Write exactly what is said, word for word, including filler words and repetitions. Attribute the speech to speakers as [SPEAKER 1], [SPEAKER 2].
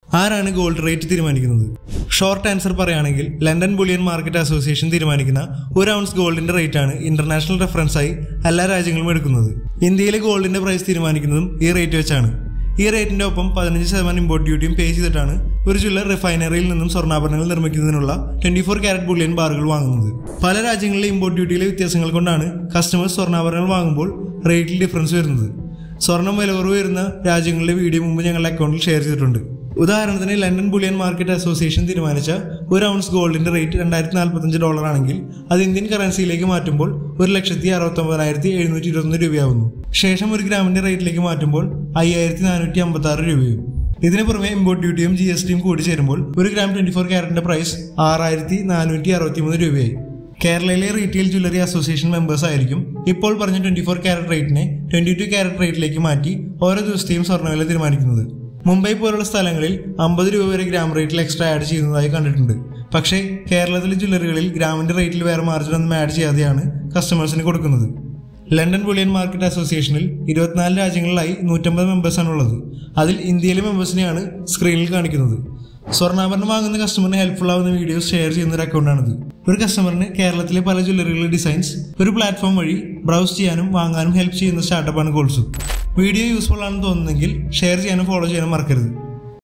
[SPEAKER 1] ആരാണ് gold rate തീരുമാനിക്കുന്നത്? Short answer പറയുകയാണെങ്കിൽ ലണ്ടൻ ബുള്ളിയൻ മാർക്കറ്റ് അസോസിയേഷൻ തീരുമാനിക്കുന്ന ഒരു ഔൺസ് ഗോൾഡിന്റെ റേറ്റ് ആണ് ഇന്റർനാഷണൽ റെഫറൻസായി എല്ലാ രാജ്യങ്ങളും എടുക്കുന്നത്. ഇന്ത്യയിലെ ഗോൾഡിന്റെ പ്രൈസ് തീരുമാനിക്കുന്നതും ഈ റേറ്റ് വെച്ചാണ്. ഈ റേറ്റിന്റെ ഒപ്പം പതിനഞ്ച് ശതമാനം ഇമ്പോർട്ട് ഡ്യൂട്ടിയും പേ ചെയ്തിട്ടാണ് ഒരു ജ്വല്ലർ റിഫൈനറിയിൽ നിന്നും സ്വർണ്ണാഭരണങ്ങൾ നിർമ്മിക്കുന്നതിനുള്ള ട്വന്റി ഫോർ ക്യാരറ്റ് ബുള്ളിയൻ ബാറുകൾ വാങ്ങുന്നത്. പല രാജ്യങ്ങളിലെ ഇമ്പോർട്ട് ഡ്യൂട്ടിയിലെ വ്യത്യാസങ്ങൾ കൊണ്ടാണ് കസ്റ്റമേഴ്സ് സ്വർണ്ണാഭരണങ്ങൾ വാങ്ങുമ്പോൾ റേറ്റിൽ ഡിഫറൻസ് വരുന്നത്. സ്വർണം വില കുറവ് വരുന്ന രാജ്യങ്ങളിലെ വീഡിയോ മുമ്പ് ഞങ്ങളുടെ അക്കൗണ്ടിൽ ഷെയർ ചെയ്തിട്ടുണ്ട്. ഉദാഹരണത്തിന് ലണ്ടൻ ബുള്ളിയൻ മാർക്കറ്റ് അസോസിയേഷൻ തീരുമാനിച്ച ഒരു ഔൺസ് ഗോൾഡിന്റെ റേറ്റ് രണ്ടായിരത്തി നാൽപ്പത്തഞ്ച് ഡോളർ ആണെങ്കിൽ അത് ഇന്ത്യൻ കറൻസിയിലേക്ക് മാറ്റുമ്പോൾ ഒരു ലക്ഷത്തി അറുപത്തി ഒമ്പതിനായിരത്തി എഴുന്നൂറ്റി ഇരുപത്തൊന്ന് രൂപയാവുന്നു. ശേഷം ഒരു ഗ്രാമിന്റെ റേറ്റിലേക്ക് മാറ്റുമ്പോൾ അയ്യായിരത്തി നാനൂറ്റി അമ്പത്തി ആറ് രൂപയും. ഇതിനു പുറമെ ഇമ്പോർട്ട് ഡ്യൂട്ടിയും ജി എസ് ടിയും കൂടി ചേരുമ്പോൾ ഒരു ഗ്രാം ട്വന്റി ഫോർ ക്യാരറ്റിന്റെ പ്രൈസ് ആറായിരത്തി നാനൂറ്റി അറുപത്തി മൂന്ന് രൂപയായി. കേരളയിലെ റീറ്റെയിൽ ജ്വല്ലറി അസോസിയേഷൻ മെമ്പേഴ്സ് ആയിരിക്കും ഇപ്പോൾ പറഞ്ഞ ട്വന്റി ഫോർ ക്യാരറ്റ് റേറ്റിനെ ട്വന്റി ടു ക്യാരറ്റ് റേറ്റിലേക്ക് മാറ്റി ഓരോ ദിവസത്തെയും സ്വർണ്ണവില തീരുമാനിക്കുന്നത്. മുംബൈ പോലുള്ള സ്ഥലങ്ങളിൽ അമ്പത് രൂപ വരെ ഗ്രാം റേറ്റിൽ എക്സ്ട്രാ ആഡ് ചെയ്യുന്നതായി കണ്ടിട്ടുണ്ട്. പക്ഷേ കേരളത്തിലെ ജ്വല്ലറികളിൽ ഗ്രാമിന്റെ റേറ്റിൽ വേറെ മാർജിൻ ഒന്നും ആഡ് ചെയ്യാതെയാണ് കസ്റ്റമേഴ്സിന് കൊടുക്കുന്നത്. ലണ്ടൻ ബുള്ളിയൻ മാർക്കറ്റ് അസോസിയേഷനിൽ ഇരുപത്തിനാല് രാജ്യങ്ങളിലായി നൂറ്റമ്പത് മെമ്പേഴ്സാണ് ഉള്ളത്. അതിൽ ഇന്ത്യയിലെ മെമ്പേഴ്സിനെയാണ് സ്ക്രീനിൽ കാണിക്കുന്നത്. സ്വർണ്ണാഭരണം വാങ്ങുന്ന കസ്റ്റമറിന് ഹെൽപ്ഫുൾ ആവുന്ന വീഡിയോസ് ഷെയർ ചെയ്യുന്ന ഒരു അക്കൗണ്ടാണിത്. ഒരു കസ്റ്റമറിന് കേരളത്തിലെ പല ജ്വല്ലറികളുടെ ഡിസൈൻസ് ഒരു പ്ലാറ്റ്ഫോം വഴി ബ്രൗസ് ചെയ്യാനും വാങ്ങാനും ഹെൽപ്പ് ചെയ്യുന്ന സ്റ്റാർട്ടപ്പാണ് ഗോൾഡ്സൂക്ക്. വീഡിയോ യൂസ്ഫുൾ ആണെന്ന് തോന്നുന്നെങ്കിൽ ഷെയർ ചെയ്യാനും ഫോളോ ചെയ്യാനും മറക്കരുത്.